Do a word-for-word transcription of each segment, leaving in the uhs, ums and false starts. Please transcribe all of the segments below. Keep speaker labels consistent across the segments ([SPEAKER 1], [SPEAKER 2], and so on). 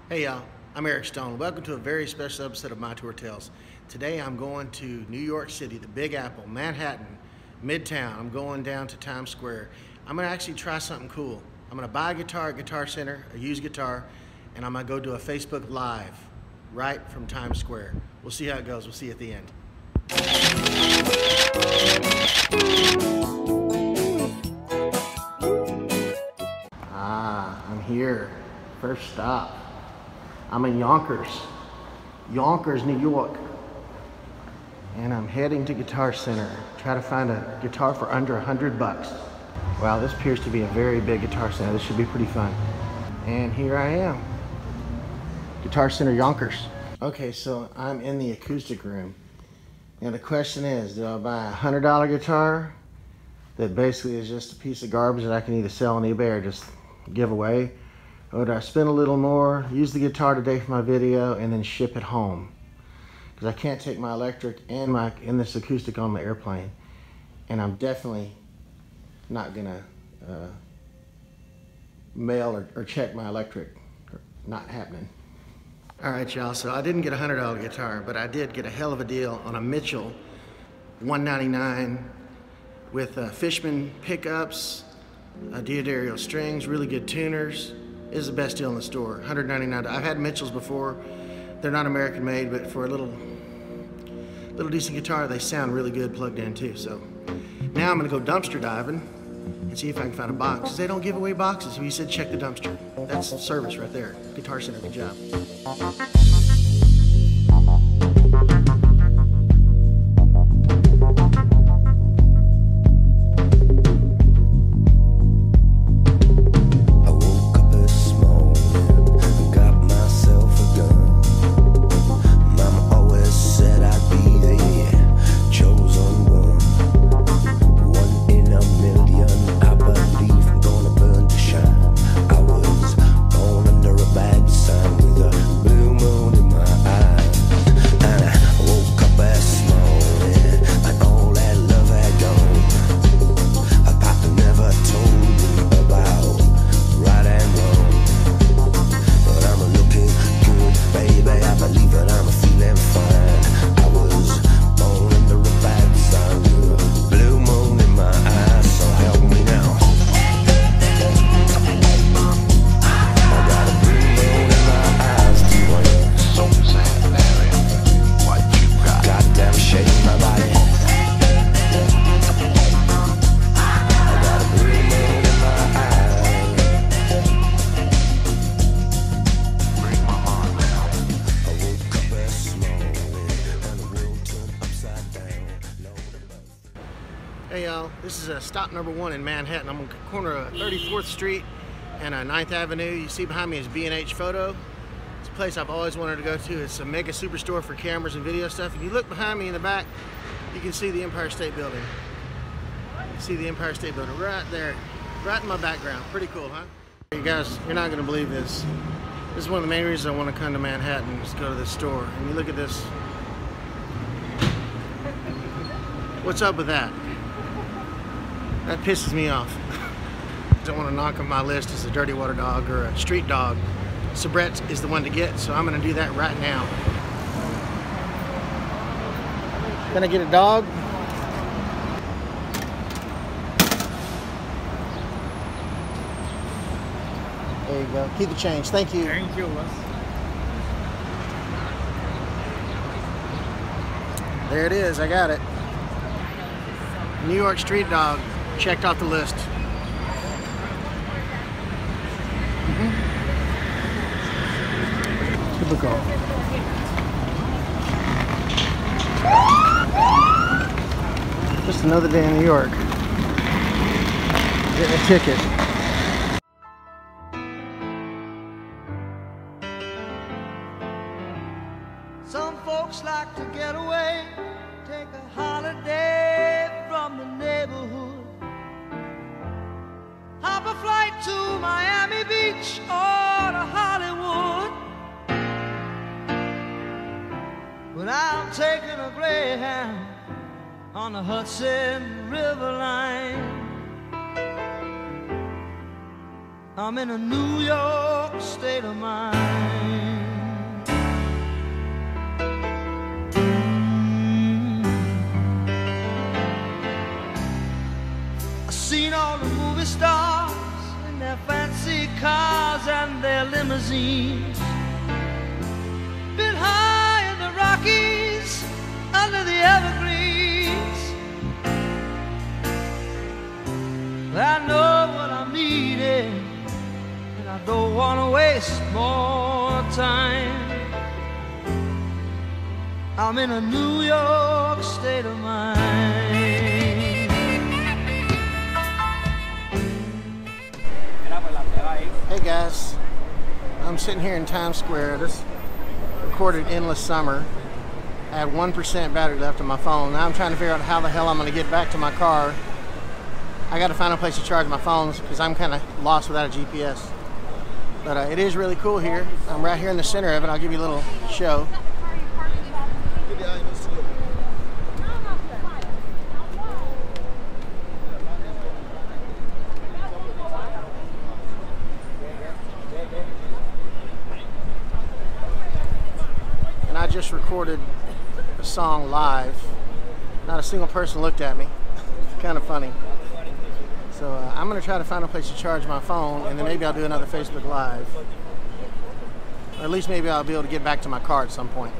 [SPEAKER 1] Hey y'all, I'm Eric Stone. Welcome to a very special episode of My Tour Tales. Today I'm going to New York City, the Big Apple, Manhattan, Midtown. I'm going down to Times Square. I'm gonna actually try something cool. I'm gonna buy a guitar at Guitar Center, a used guitar, and I'm gonna go do a Facebook Live right from Times Square. We'll see how it goes. We'll see you at the end. Ah, I'm here. First stop. I'm in Yonkers, Yonkers, New York, and I'm heading to Guitar Center. Try to find a guitar for under a hundred bucks. Wow, this appears to be a very big Guitar Center. This should be pretty fun. And here I am, Guitar Center, Yonkers. Okay, so I'm in the acoustic room. Now the question is, do I buy a hundred dollar guitar that basically is just a piece of garbage that I can either sell on eBay or just give away? Or do I spend a little more, use the guitar today for my video, and then ship it home? Because I can't take my electric and my and this acoustic on the airplane. And I'm definitely not gonna uh, mail or, or check my electric. Not happening. All right, y'all, so I didn't get a hundred dollar guitar, but I did get a hell of a deal on a Mitchell one ninety-nine with uh, Fishman pickups, uh, Diodario strings, really good tuners. Is the best deal in the store. one ninety-nine. I've had Mitchells before. They're not American made, but for a little little decent guitar, they sound really good plugged in too. So now I'm gonna go dumpster diving and see if I can find a box. 'Cause they don't give away boxes. He said check the dumpster. That's service right there. Guitar Center, good job. Hey y'all, this is uh, stop number one in Manhattan. I'm on the corner of thirty-fourth Street and uh, ninth Avenue. You see behind me is B and H Photo. It's a place I've always wanted to go to. It's a mega superstore for cameras and video stuff. If you look behind me in the back, you can see the Empire State Building. You can see the Empire State Building right there, right in my background. Pretty cool, huh? You guys, you're not gonna believe this. This is one of the main reasons I want to come to Manhattan, is to go to this store. And you look at this. What's up with that? That pisses me off. I don't want to knock on my list as a dirty water dog or a street dog. Sabret's is the one to get, so I'm gonna do that right now. Gonna get a dog. There you go. Keep the change. Thank you.
[SPEAKER 2] Thank you.
[SPEAKER 1] There it is. I got it. New York street dog. Checked off the list. Mm-hmm. Typical. Just another day in New York. Getting a ticket.
[SPEAKER 3] Some folks like to get away, take a holiday from the neighborhood. Hop a flight to Miami Beach or to Hollywood. But I'm taking a Greyhound on the Hudson River line. I'm in a New York state of mind. cars and their limousines. Been high in the Rockies, under the evergreens. I know what I'm needing, and I don't want to waste more time. I'm in a New York state of mind.
[SPEAKER 1] Hey guys, I'm sitting here in Times Square. This recorded Endless Summer. I had one percent battery left on my phone. Now I'm trying to figure out how the hell I'm going to get back to my car. I got to find a place to charge my phones because I'm kind of lost without a G P S. But uh, it is really cool here. I'm right here in the center of it. I'll give you a little show. And I just recorded a song live. Not a single person looked at me. It's kind of funny. So uh, I'm going to try to find a place to charge my phone, and then maybe I'll do another Facebook Live. Or at least maybe I'll be able to get back to my car at some point.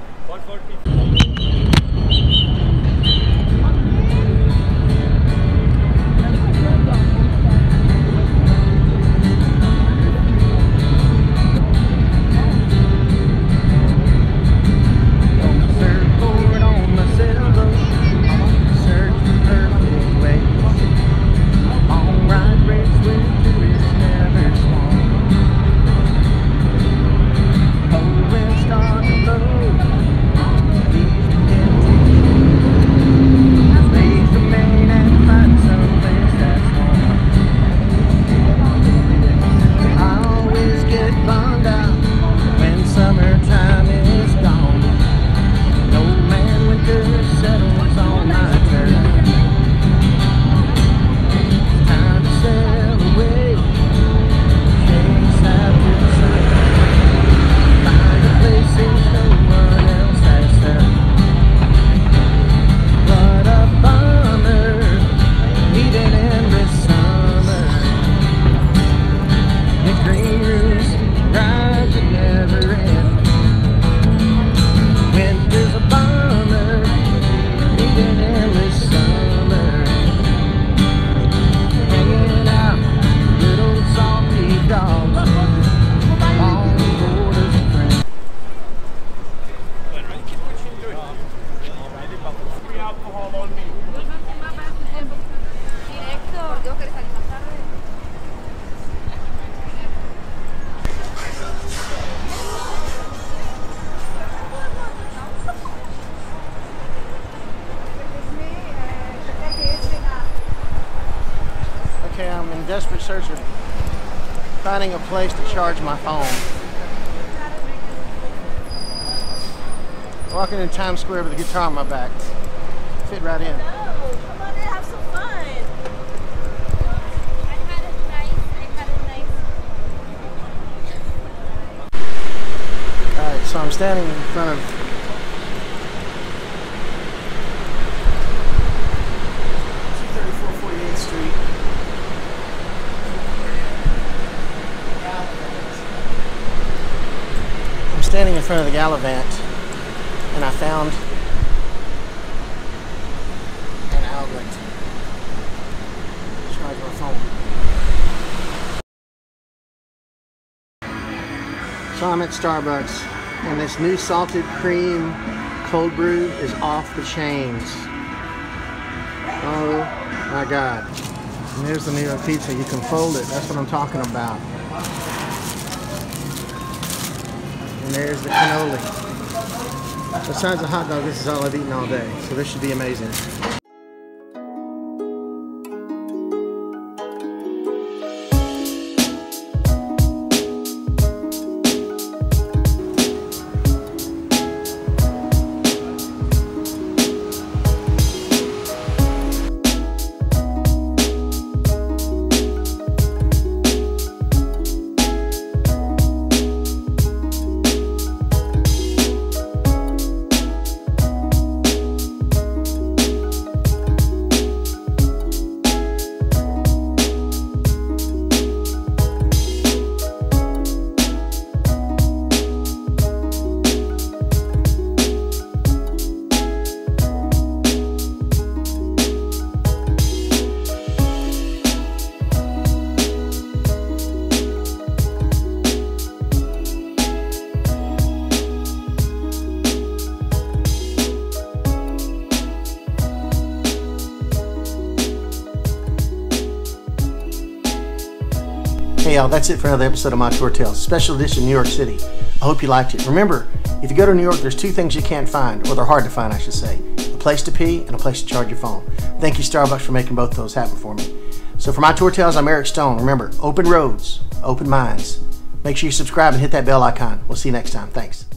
[SPEAKER 1] Okay, I'm in desperate search of finding a place to charge my phone. Walking in Times Square with a guitar on my back. Fit right in.
[SPEAKER 2] No, come on in, have some fun. I had a nice, I had a nice.
[SPEAKER 1] Alright, so I'm standing in front of two thirty-four forty-eighth Street. I'm standing in front of the Gallivant, and I found an outlet to charge my phone. So I'm at Starbucks, and this new salted cream cold brew is off the chains. Oh my God. And there's the New York pizza. You can fold it. That's what I'm talking about. And there's the cannoli. Besides the hot dog, this is all I've eaten all day. So this should be amazing. y'all, that's it for another episode of My Tour Tales, special edition New York City. I hope you liked it. Remember, if you go to New York, there's two things you can't find, or they're hard to find, I should say. A place to pee and a place to charge your phone. Thank you, Starbucks, for making both of those happen for me. So for My Tour Tales, I'm Eric Stone. Remember, open roads, open minds. Make sure you subscribe and hit that bell icon. We'll see you next time. Thanks.